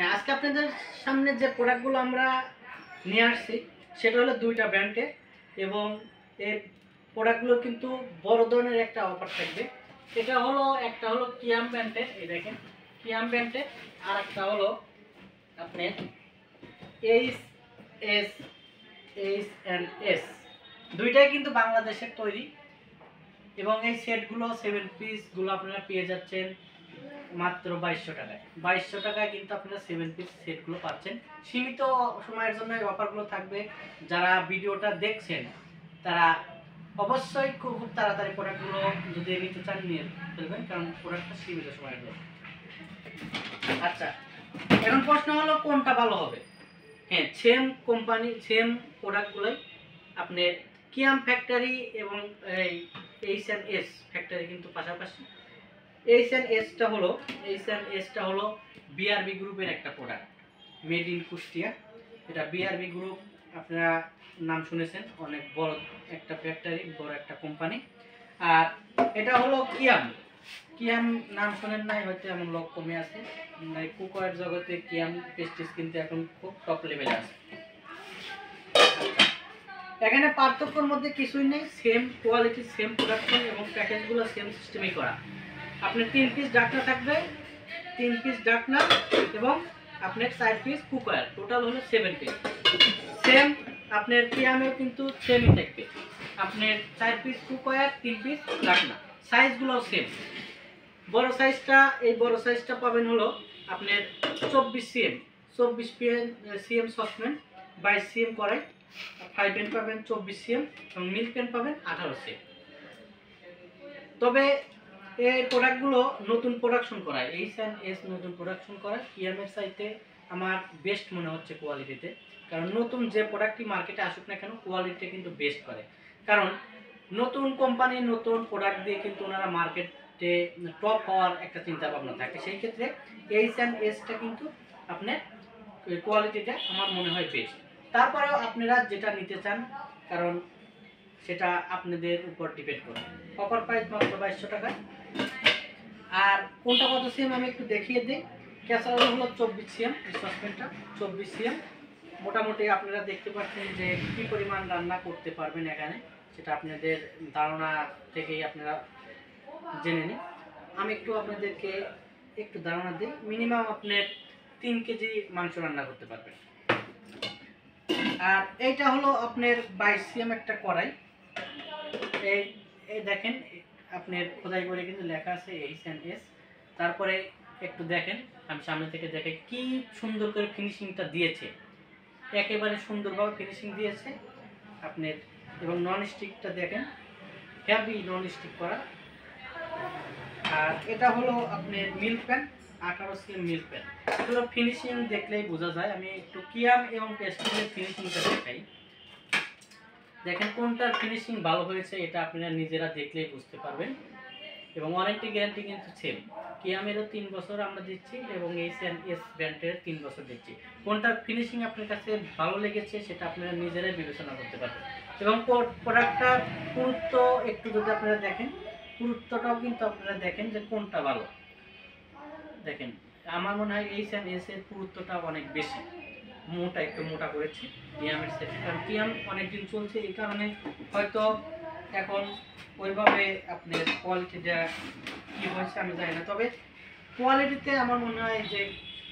হ্যাঁ, আজকে আপনাদের সামনে যে প্রোডাক্টগুলো আমরা নিয়ে আসছি সেটা হলো দুইটা ব্র্যান্ডে, এবং এই প্রোডাক্টগুলো কিন্তু বড় ধরনের একটা অফার থাকবে। এটা হলো একটা হলো কিয়াম ব্র্যান্ডের, এই দেখেন কিয়াম ব্র্যান্ডের, আর একটা হলো আপনার এইচ এস H&S। দুইটাই কিন্তু বাংলাদেশের তৈরি, এবং এই সেটগুলো 7 পিসগুলো আপনারা পেয়ে যাচ্ছেন মাত্র 2200 টাকায়। 2200 টাকায় কিন্তু আপনারা 7 পিস সেটগুলো পাচ্ছেন। সীমিত সময়ের জন্য এই অফারগুলো থাকবে। যারা ভিডিওটা দেখছেন তারা অবশ্যই খুব তাড়াতাড়ি প্রোডাক্টগুলো যদি নিতে চান নিয়ে ফেলবেন, কারণ প্রোডাক্টটা সীমিত সময়ের জন্য। আচ্ছা, এখন প্রশ্ন হলো কোনটা ভালো হবে। হ্যাঁ, সেম কোম্পানি সেম প্রোডাক্টগুলোই আপনি কিয়াম ফ্যাক্টরি এবং এই H&S ফ্যাক্টরি কিন্তু পাশাপাশি। H&Sটা হলো বিআরবি গ্রুপের একটা প্রোডাক্ট, মেড ইন কুষ্টিয়া। এটা বিআরবি গ্রুপ, আপনারা নাম শুনেছেন, অনেক বড় একটা ফ্যাক্টরি, বড় একটা কোম্পানি। আর এটা হলো কিয়াম। কিয়াম নাম শোনেন নাই হয়তো, এমন লোক কমে আছে। কুকওয়্যার জগতে কিয়াম পেস্টিস কিন্তু এখন খুব টপ লেভেলে আছে। এখানে পার্থক্যের মধ্যে কিছুই নেই, সেম কোয়ালিটি, সেম প্রোডাকশন এবং প্যাকেজগুলো সেম সিস্টেমেই করা। আপনার 3 পিস ডাকনা থাকবে, 3 পিস ডাকনা এবং আপনার 4 পিস কুকওয়্যার, টোটাল হলো 7 পিস। সেম আপনার কিয়ামেও কিন্তু সেমই থাকবে, আপনার 4 পিস কুকওয়্যার, 3 পিস ডাকনা, সাইজগুলোও সেম। বড় সাইজটা, এই বড় সাইজটা পাবেন হলো আপনার 24 সিএম, 24 সিএম সসপ্যান, 22 সিএম কড়াই, ফ্রাই প্যান পাবেন 24 সিএম এবং মিল্ক প্যান পাবেন 18 সিএম। তবে এই প্রোডাক্টগুলো নতুন প্রোডাকশন করায়, H&S নতুন প্রোডাকশন করায়। কিয়ামের সাইতে আমার বেস্ট মনে হচ্ছে কোয়ালিটিতে, কারণ নতুন যে প্রোডাক্টটি মার্কেটে আসুক না কেন কোয়ালিটি কিন্তু বেস্ট করে। কারণ নতুন কোম্পানি নতুন প্রোডাক্ট দিয়ে কিন্তু ওনারা মার্কেটে টপ হওয়ার একটা চিন্তা ভাবনা থাকে। সেই ক্ষেত্রে H&Sটা কিন্তু আপনার কোয়ালিটিটা আমার মনে হয় বেস্ট। তারপরেও আপনারা যেটা নিতে চান, কারণ সেটা আপনাদের উপর ডিপেন্ড করে। অফার প্রাইস মাত্র 2200 টাকা। আর কোনটা কত সিএম আমি একটু দেখিয়ে দিই। ক্যাসারোল হলো 24 সিএম, সসপ্যানটা 24 সিএম। মোটামুটি আপনারা দেখতে পাচ্ছেন যে কী পরিমাণ রান্না করতে পারবেন এখানে, সেটা আপনাদের ধারণা থেকেই আপনারা জেনে নিন। আমি একটু আপনাদেরকে একটু ধারণা দিই। মিনিমাম আপনার 3 কেজি মাংস রান্না করতে পারবেন। আর এইটা হলো আপনার 22 সিএম একটা কড়াই। এই দেখেন আপনার খোদাই করে কিন্তু লেখা আছে H&S। তারপরে একটু দেখেন, আমি সামনে থেকে দেখে কি সুন্দর করে ফিনিশিংটা দিয়েছে, একেবারে সুন্দরভাবে ফিনিশিং দিয়েছে আপনার। এবং নন স্টিকটা দেখেন, হেভি নন স্টিক করা। আর এটা হলো আপনার milk pan, 18 CM milk pan. এগুলো ফিনিশিং দেখলেই বোঝা যায়। আমি একটু কিয়াম এবং পেস্টিসের ফিনিশিংটা দেখাই। দেখেন কোনটার ফিনিশিং ভালো হয়েছে এটা আপনারা নিজেরা দেখলেই বুঝতে পারবেন। এবং ওয়ারেন্টি গ্যারান্টি কিন্তু সেম, কিয়ামেরও 3 বছর আমরা দিচ্ছি এবং H&S ব্র্যান্ডের 3 বছর দিচ্ছি। কোনটার ফিনিশিং আপনার কাছে ভালো লেগেছে সেটা আপনারা নিজেরাই বিবেচনা করতে পারবেন। এবং প্রোডাক্টটার পুরুত্ব একটু যদি আপনারা দেখেন, পুরুত্বটাও কিন্তু আপনারা দেখেন যে কোনটা ভালো। দেখেন আমার মনে হয় H&S এর পুরুত্বটা অনেক বেশি, মোটা, একটু মোটা করেছি কিয়ামের সেট। কারণ কিয়াম অনেকদিন চলছে, এই কারণে হয়তো এখন ওইভাবে আপনার কোয়ালিটিটা কী হয়েছে আমি জানি না। তবে কোয়ালিটিতে আমার মনে হয় যে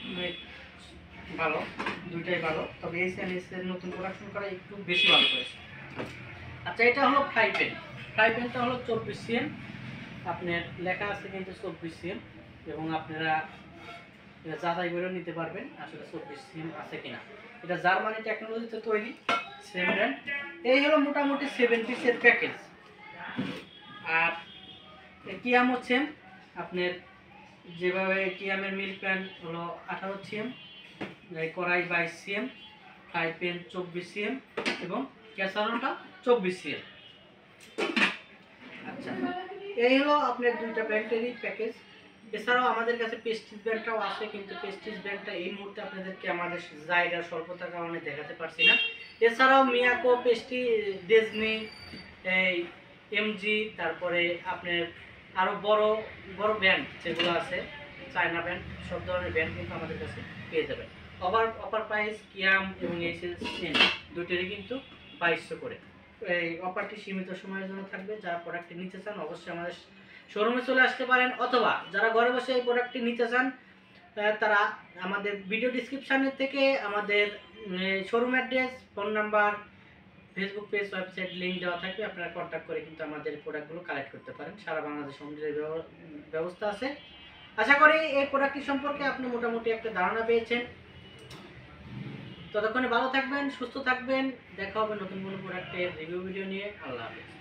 ভালো, দুইটাই ভালো। তবে H&S এর নতুন প্রোডাকশন করা একটু বেশি ভালো করেছে। আচ্ছা, এটা হলো ফ্রাই প্যান। ফ্রাই প্যানটা হলো 24 সিএম, আপনার লেখা আছে কিন্তু 24 সিএম, এবং আপনারা এটা যাচাই করেও নিতে পারবেন আসলে 24 সিএম আছে কিনা। এটা জার্মানি টেকনোলজিতে তৈরি, সেম ব্র্যান্ড। এই হলো মোটামুটি 7 পিসের প্যাকেজ। আর কিয়াম হচ্ছে আপনার যেভাবে কিয়ামের মিল্ক প্যান হলো 18 সিএম, কড়াই 22 সিএম, ফ্রাই প্যান 24 সিএম এবং ক্যাসারোলটা 24 সিএম। আচ্ছা, এই হলো আপনার দুইটা ব্র্যান্ডেরই প্যাকেজ। এছাড়াও আমাদের কাছে পেস্টিস ব্র্যান্ডটাও আছে, কিন্তু পেস্টিস ব্র্যান্ডটা এই মুহূর্তে আপনাদেরকে আমাদের জায়গার স্বল্পতার কারণে দেখাতে পারছি না। এছাড়াও মিয়াকো, পেস্টি, ডিজনি, এই এমজি, তারপরে আপনার আরও বড় বড় ব্র্যান্ড যেগুলো আছে চায়না ব্র্যান্ড, সব ধরনের ব্র্যান্ড কিন্তু আমাদের কাছে পেয়ে যাবেন। অফার প্রাইস কিয়াম এবং এইচএসএন দুটোরই কিন্তু 2200 করে। এই অফারটি সীমিত সময়ের জন্য থাকবে। যারা প্রোডাক্টটি নিতে চান অবশ্যই আমাদের শোরুমে চলে আসতে পারেন, অথবা যারা ঘরে বসে এই প্রোডাক্টটি নিতে চান তারা আমাদের ভিডিও ডিসক্রিপশানের থেকে আমাদের showroom address, phone number, Facebook page, website link দেওয়া থাকবে। আপনারা কন্ট্যাক্ট করে কিন্তু আমাদের প্রোডাক্টগুলো কালেক্ট করতে পারেন। সারা বাংলাদেশ হোম ডেলিভারি ব্যবস্থা আছে। আশা করি এই প্রোডাক্টটি সম্পর্কে আপনি মোটামুটি একটা ধারণা পেয়েছেন। ততক্ষণে ভালো থাকবেন, সুস্থ থাকবেন। দেখা হবে নতুন কোনো প্রোডাক্টের রিভিউ ভিডিও নিয়ে। আল্লাহ হাফেজ।